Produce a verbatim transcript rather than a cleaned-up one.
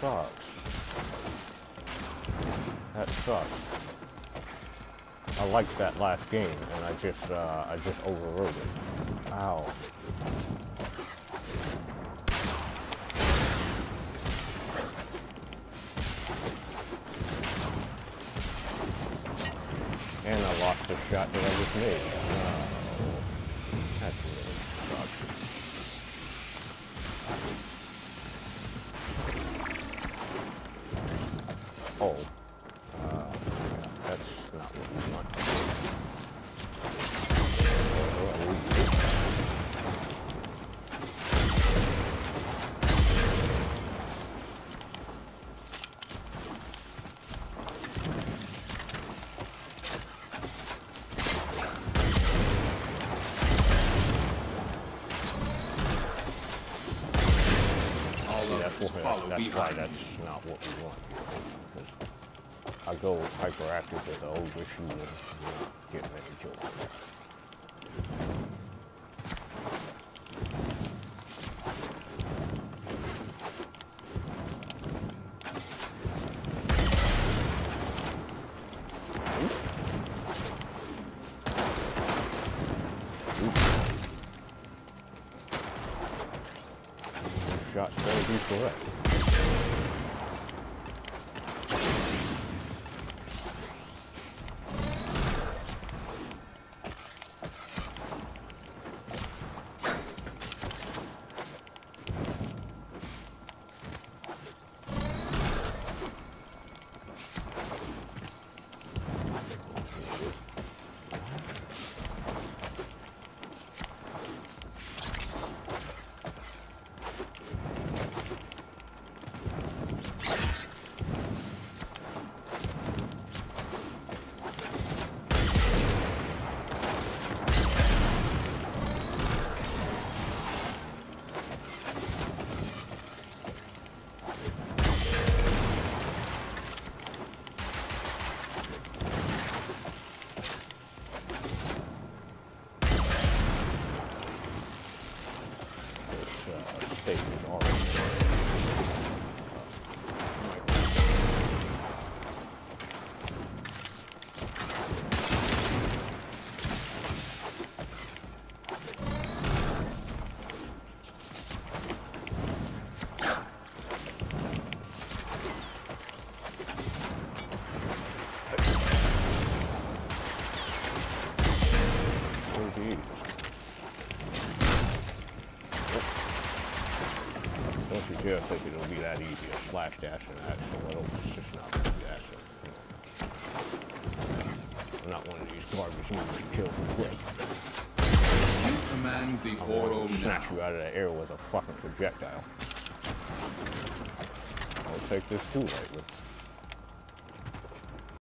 sucks. That sucks. I liked that last game, and I just, uh, I just overrode it. Ow. And I lost the shot that I just made. Oh, that really sucks. Oh, uh, that's not what we want. That's why that's not what we want. I go hyperactive with the overshoot and not get many kills. Shot's gonna be correct. Stage is already Don't you dare think it'll be that easy to slash dash in action. It'll, it's just not going to be that simple. I'm not one of these garbage moves you kill for quick. You command the Oro now. Snatch you out of the air with a fucking projectile. I'll take this too lightly.